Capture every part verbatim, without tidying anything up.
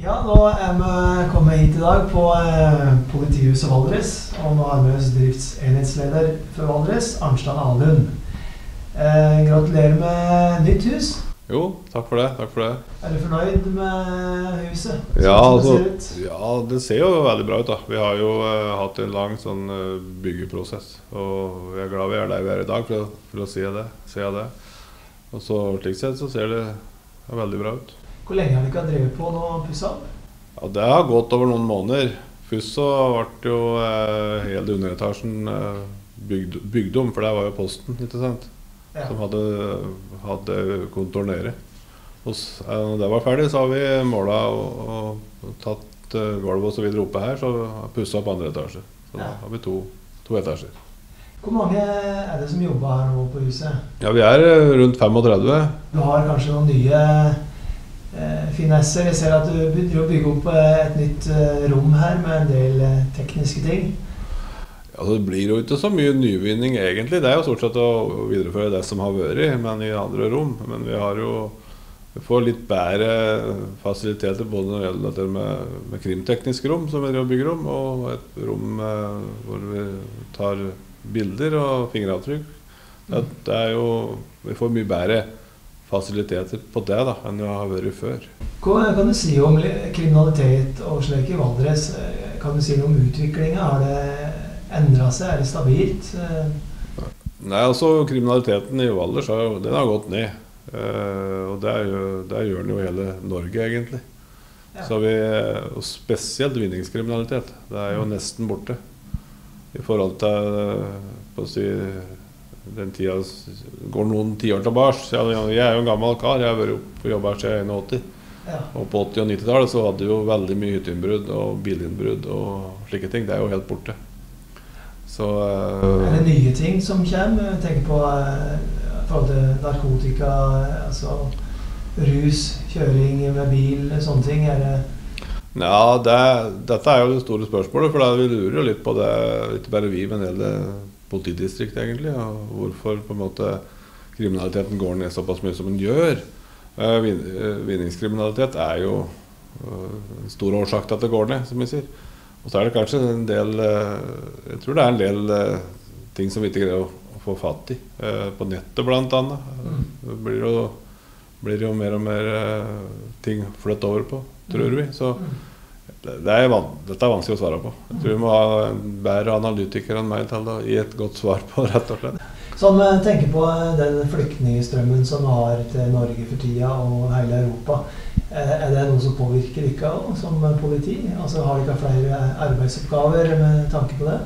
Ja, nå er vi kommet hit i dag på eh, politihuset Valdres, og nå har vi oss driftsenhetsleder for Valdres, Arnstein Ahlund. Eh, gratulerer med nytt hus. Jo, takk for det, takk for det. Er du fornøyd med huset? Ja, altså, det ser ut? ja, det ser jo veldig bra ut da. Vi har jo uh, hatt en lang sånn uh, byggeprosess, og vi er glad vi er der vi er i dag for å, for å se det, se det. Og så slik sett så ser det veldig bra ut. Hvor lenge har du ikke drevet på nå pusset opp? Ja, det har gått over noen måneder. Først så ble jo uh, hele underetasjen uh, bygd, bygd om, for det var jo posten, ikke sant? Ja. Som hadde, hadde kontor nede. Og når det var ferdig, så har vi målet og, og tatt uh, gulvet og så videre oppe her, så har pusset opp andre etasje. Så ja. Da har vi to, to etasjer. Hvor mange er det som jobber her nå på huset? Ja, vi er rundt femogtredve. Du har kanskje noen nye eh, finesser. Jeg ser at du begynner å bygge opp et nytt eh, rom her med en del eh, tekniske ting. Altså, det blir jo ikke så mye nyvinning egentlig. Det er jo stort sett å videreføre det som har vært, men i andre rom. Men vi har jo vi får litt bedre fasiliteter både når det gjelder dette med, med krimtekniske rom som vi bygger om, og et rom eh, hvor vi tar bilder og fingeravtrykk. Det, det er jo, vi får mye bedre fasiliteter på det da, enn det har vært før. Hva kan du si om kriminalitet og slik i Valdres? Kan du si noe om utviklingen? Har det endret seg? Er det stabilt? Nei, altså kriminaliteten i Valdres har, den har gått ned. Uh, og det, er jo, det gjør den jo hele Norge egentlig. Ja. Så vi, og spesielt vinningskriminalitet, det er jo mm. nesten borte. I forhold til på å si, den tida går noen tiår tilbake. Jeg er jo en gammel kar, jeg har vært på jobb her siden åtti. Ja. Og på åtti- og nitti-tallet så hadde vi jo veldig mye hytteinnbrudd og bilinnbrudd og slike ting. Det er jo helt borte. Så, uh, er det nye ting som kommer? Jeg tenker på uh, forhold til narkotika, altså rus, kjøring med bil, sånne ting. Er det Ja, det, dette er jo det store spørsmålet, for da vi lurer jo litt på det, ikke bare vi, men hele politidistrikt egentlig, og hvorfor på en måte kriminaliteten går ned såpass mye som den gjør. Uh, vin, uh, vinningskriminalitet er jo uh, en stor årsak til at det går ned, som vi sier. Og så er det kanskje en del, uh, jeg tror det er en del uh, ting som vi ikke greier å, å få fatt i, uh, på nettet blant annet. Uh, det blir jo, blir jo mer og mer uh, ting flyttet over på, tror vi. Så det er, dette er vanskelig å svare på. Jeg tror vi må ha en bedre analytiker enn meg til å gi et godt svar på, rett og slett. Sånn, tenker på den flyktningstrømmen som vi har til Norge for tida og hele Europa. Er det noe som påvirker dere som politi? Altså, har dere flere arbeidsoppgaver med tanke på det?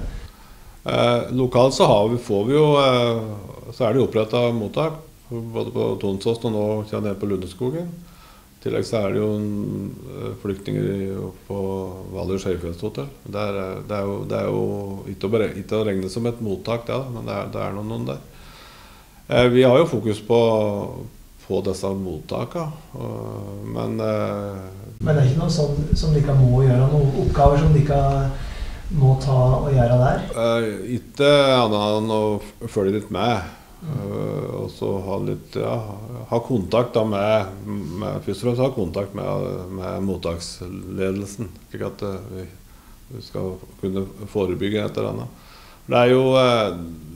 Eh, lokalt så har vi, får vi jo, eh, så er det opprettet mottak, både på Tonsås og nå kjenner jeg på Lundeskogen. I tillegg så er det jo flyktninger på Valdres Høyfjellshotell. Det er, det er jo, det er jo ikke, å, ikke å regne som et mottak, det, men det er, det er noen, noen der. Eh, vi har jo fokus på, på disse mottakene, men... Eh, men det er ikke noe sånn som dere må gjøre, noen oppgaver som dere må ta og gjøre der? Eh, ikke annet enn å følge litt med. Uh, og så ha litt, ja, ha kontakt da med, med først og fremst ha kontakt med, med mottaksledelsen, slik at uh, vi, vi skal kunne forebygge et eller annet. Det er jo uh,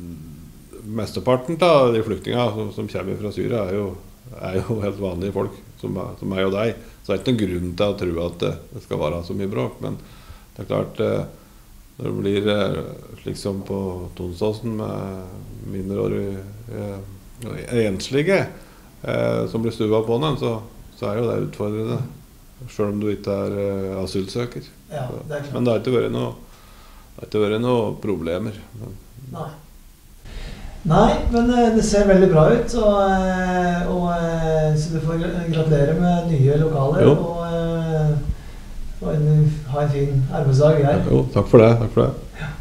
mesteparten av de flyktningene som, som kommer fra Syria er jo, er jo helt vanlige folk som, som er jo deg. Så det er ikke noen grunn til å tro at det skal være så mye bråk, men det er klart uh, når det blir slik som på Tonsåsen med mindreårige eh, enslige eh, som blir stuet på den, så, så er jo det utfordrende, selv om du ikke er eh, asylsøker. Ja, det er klart. Men det har ikke vært noe, det har ikke vært noe problemer. Men, Nei. Nei, men det ser veldig bra ut, og, og, så du får gratulere med nye lokaler. Jo. Og, og en, ha en fin arbeidsdag her. Jo, takk for det. Takk for det. Ja.